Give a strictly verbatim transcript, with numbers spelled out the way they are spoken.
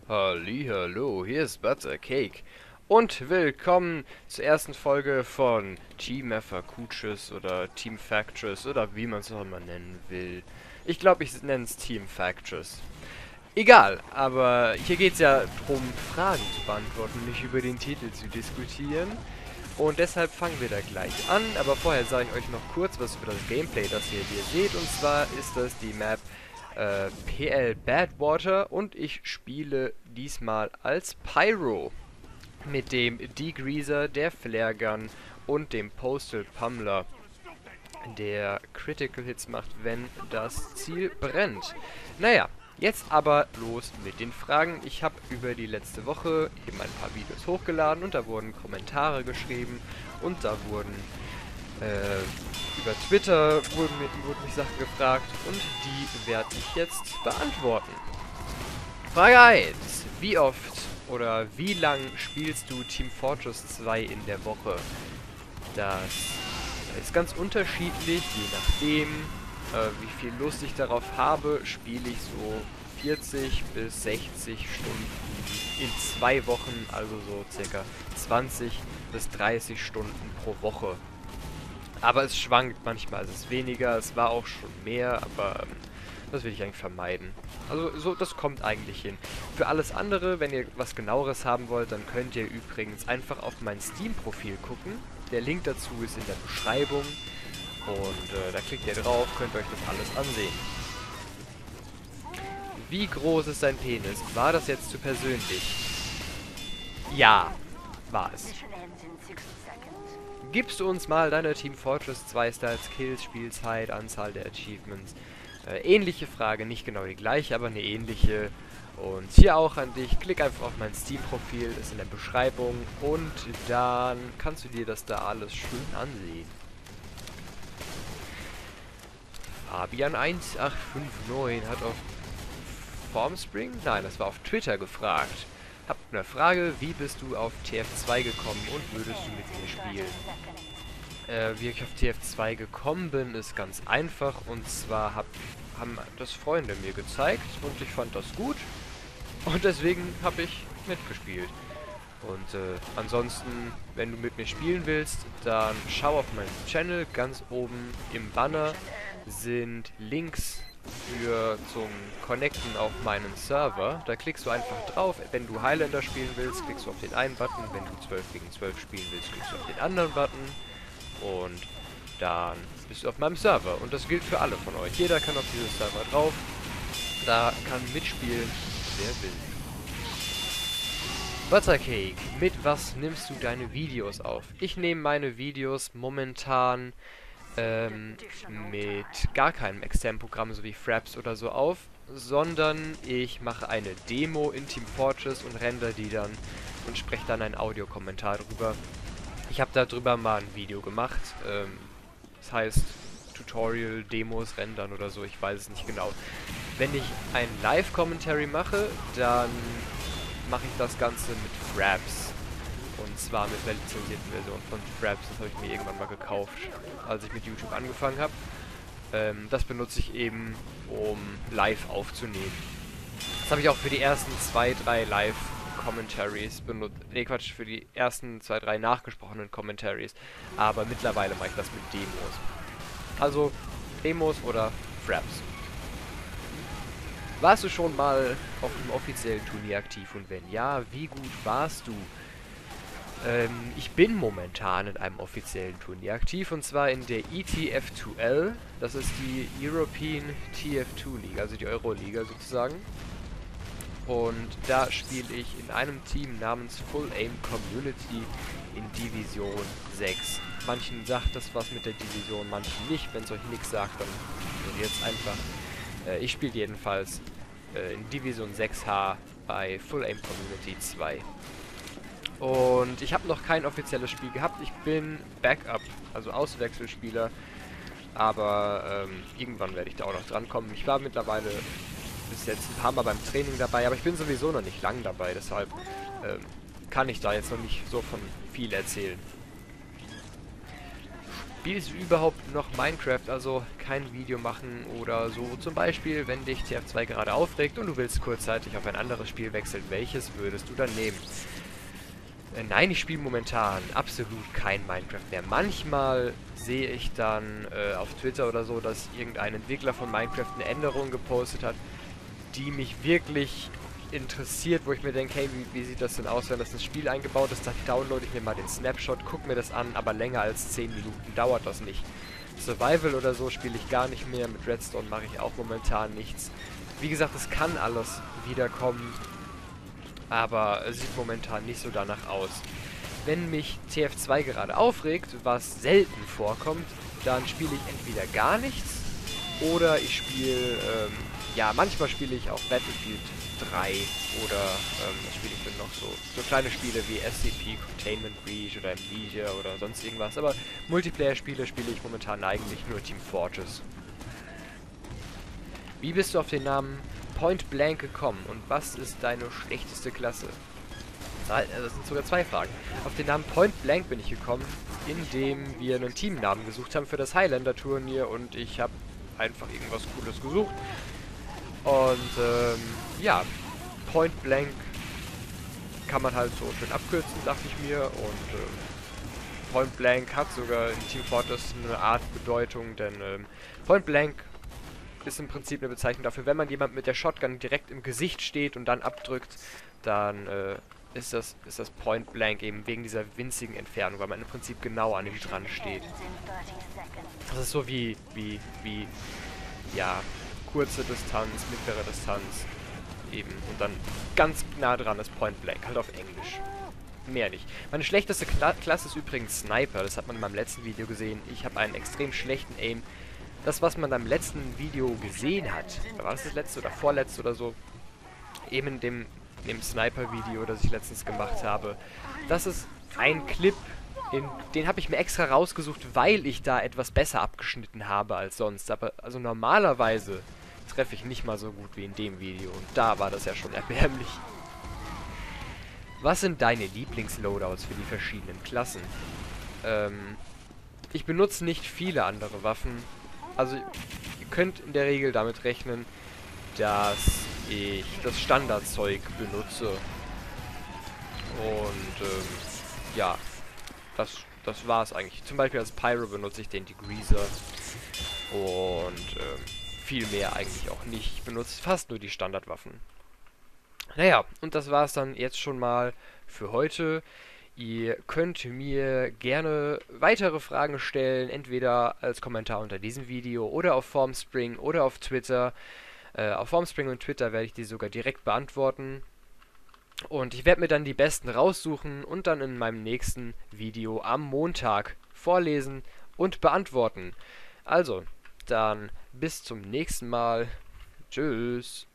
Hallihallo, hier ist Buttercake und willkommen zur ersten Folge von Team Effacucious oder Team Factious oder wie man es auch immer nennen will. Ich glaube, ich nenne es Team Factious. Egal, aber hier geht es ja darum, Fragen zu beantworten, nicht über den Titel zu diskutieren. Und deshalb fangen wir da gleich an, aber vorher sage ich euch noch kurz was über das Gameplay, das ihr hier seht. Und zwar ist das die Map äh, P L Badwater und ich spiele diesmal als Pyro mit dem Degreaser, der Flare Gun und dem Postal Pummeler, der Critical Hits macht, wenn das Ziel brennt. Naja, jetzt aber los mit den Fragen. Ich habe über die letzte Woche eben ein paar Videos hochgeladen und da wurden Kommentare geschrieben und da wurden äh, über Twitter wurden, mir, wurden mich Sachen gefragt und die werde ich jetzt beantworten. Frage eins. Wie oft oder wie lang spielst du Team Fortress zwei in der Woche? Das ist ganz unterschiedlich, je nachdem, äh, wie viel Lust ich darauf habe, spiele ich so vierzig bis sechzig Stunden in zwei Wochen, also so circa zwanzig bis dreißig Stunden pro Woche. Aber es schwankt, manchmal ist es weniger, es war auch schon mehr, aber ähm, das will ich eigentlich vermeiden. Also so, das kommt eigentlich hin. Für alles andere, wenn ihr was genaueres haben wollt, dann könnt ihr übrigens einfach auf mein Steam-Profil gucken. Der Link dazu ist in der Beschreibung. Und äh, da klickt ihr drauf, könnt euch das alles ansehen. Wie groß ist dein Penis? War das jetzt zu persönlich? Ja, war es. Gibst du uns mal deine Team Fortress zwei Styles, Kills, Spielzeit, Anzahl der Achievements? Äh, ähnliche Frage, nicht genau die gleiche, aber eine ähnliche. Und hier auch an dich, klick einfach auf mein Steam-Profil, ist in der Beschreibung und dann kannst du dir das da alles schön ansehen. Fabian eins acht fünf neun hat auf Formspring? Nein, das war auf Twitter gefragt. Hab eine Frage, wie bist du auf T F zwei gekommen und würdest du mit mir spielen? Äh, wie ich auf T F zwei gekommen bin, ist ganz einfach und zwar hab, haben das Freunde mir gezeigt und ich fand das gut und deswegen habe ich mitgespielt. Und äh, ansonsten, wenn du mit mir spielen willst, dann schau auf meinen Channel. Ganz oben im Banner sind Links für zum Connecten auf meinen Server. Da klickst du einfach drauf. Wenn du Highlander spielen willst, klickst du auf den einen Button. Wenn du zwölf gegen zwölf spielen willst, klickst du auf den anderen Button. Und dann bist du auf meinem Server. Und das gilt für alle von euch. Jeder kann auf diesen Server drauf. Da kann mitspielen, wer will. Buttercake, mit was nimmst du deine Videos auf? Ich nehme meine Videos momentan ähm, mit gar keinem externen Programm, so wie Fraps oder so auf, sondern ich mache eine Demo in Team Fortress und render die dann und spreche dann einen Audiokommentar drüber. Ich habe darüber mal ein Video gemacht, ähm, das heißt Tutorial, Demos rendern oder so, ich weiß es nicht genau. Wenn ich ein Live-Commentary mache, dann mache ich das Ganze mit Fraps. Und zwar mit der lizenzierten Version von Fraps. Das habe ich mir irgendwann mal gekauft, als ich mit YouTube angefangen habe. Ähm, das benutze ich eben, um live aufzunehmen. Das habe ich auch für die ersten zwei, drei Live-Commentaries benutzt. Ne, Quatsch, für die ersten zwei, drei nachgesprochenen Commentaries. Aber mittlerweile mache ich das mit Demos. Also Demos oder Fraps. Warst du schon mal auf einem offiziellen Turnier aktiv und wenn ja, wie gut warst du? Ähm, ich bin momentan in einem offiziellen Turnier aktiv und zwar in der E T F zwei L. Das ist die European T F zwei League, also die Euroliga sozusagen. Und da spiele ich in einem Team namens Full Aim Community in Division sechs. Manchen sagt das was mit der Division, manchen nicht. Wenn es euch nichts sagt, dann ignoriert es einfach. Äh, ich spiele jedenfalls äh, in Division sechs H bei Full Aim Community zwei. Und ich habe noch kein offizielles Spiel gehabt. Ich bin Backup, also Auswechselspieler. Aber ähm, irgendwann werde ich da auch noch drankommen. Ich war mittlerweile bis jetzt ein paar Mal beim Training dabei, aber ich bin sowieso noch nicht lang dabei. Deshalb ähm, kann ich da jetzt noch nicht so von viel erzählen. spielst du überhaupt noch Minecraft, also kein Video machen oder so? Zum Beispiel, wenn dich T F zwei gerade aufregt und du willst kurzzeitig auf ein anderes Spiel wechseln, welches würdest du dann nehmen? Äh, nein, ich spiele momentan absolut kein Minecraft mehr. Manchmal sehe ich dann äh, auf Twitter oder so, dass irgendein Entwickler von Minecraft eine Änderung gepostet hat, die mich wirklich interessiert, wo ich mir denke, hey, wie, wie sieht das denn aus, wenn das ins Spiel eingebaut ist? Dann downloade ich mir mal den Snapshot, gucke mir das an, aber länger als zehn Minuten dauert das nicht. Survival oder so spiele ich gar nicht mehr, mit Redstone mache ich auch momentan nichts. Wie gesagt, es kann alles wiederkommen, aber es sieht momentan nicht so danach aus. Wenn mich T F zwei gerade aufregt, was selten vorkommt, dann spiele ich entweder gar nichts oder ich spiele, ähm, ja, manchmal spiele ich auch Battlefield drei oder, ähm, was spiele ich denn noch so? So kleine Spiele wie S C P, Containment Breach oder Amnesia oder sonst irgendwas. Aber Multiplayer-Spiele spiele ich momentan eigentlich nur Team Fortress. Wie bist du auf den Namen Point Blank gekommen und was ist deine schlechteste Klasse? Das sind sogar zwei Fragen. Auf den Namen Point Blank bin ich gekommen, indem wir einen Teamnamen gesucht haben für das Highlander-Turnier und ich habe einfach irgendwas Cooles gesucht. Und ähm, ja, Point Blank kann man halt so schön abkürzen, dachte ich mir. Und äh, Point Blank hat sogar in Team Fortress eine Art Bedeutung, denn ähm, Point Blank ist im Prinzip eine Bezeichnung dafür, wenn man jemand mit der Shotgun direkt im Gesicht steht und dann abdrückt, dann äh, ist das, ist das Point Blank eben wegen dieser winzigen Entfernung, weil man im Prinzip genau an ihm dran steht. Das ist so wie, wie, wie, ja, kurze Distanz, mittlere Distanz eben und dann ganz nah dran ist Point Blank, halt auf Englisch. Mehr nicht. Meine schlechteste Kla Klasse ist übrigens Sniper, das hat man in meinem letzten Video gesehen. Ich habe einen extrem schlechten Aim. Das, was man beim letzten Video gesehen hat, war das das letzte oder vorletzte oder so, eben in dem, dem Sniper-Video, das ich letztens gemacht habe, das ist ein Clip, in, den habe ich mir extra rausgesucht, weil ich da etwas besser abgeschnitten habe als sonst. Aber also normalerweise treffe ich nicht mal so gut wie in dem Video und da war das ja schon erbärmlich. Was sind deine Lieblings-Loadouts für die verschiedenen Klassen? Ähm, ich benutze nicht viele andere Waffen. Also, ihr könnt in der Regel damit rechnen, dass ich das Standardzeug benutze. Und, ähm, ja, das, das war's eigentlich. Zum Beispiel als Pyro benutze ich den Degreaser. Und, ähm, viel mehr eigentlich auch nicht. Ich benutze fast nur die Standardwaffen. Naja, und das war's dann jetzt schon mal für heute. Ihr könnt mir gerne weitere Fragen stellen, entweder als Kommentar unter diesem Video oder auf Formspring oder auf Twitter. Äh, auf Formspring und Twitter werde ich die sogar direkt beantworten. Und ich werde mir dann die besten raussuchen und dann in meinem nächsten Video am Montag vorlesen und beantworten. Also, dann bis zum nächsten Mal. Tschüss.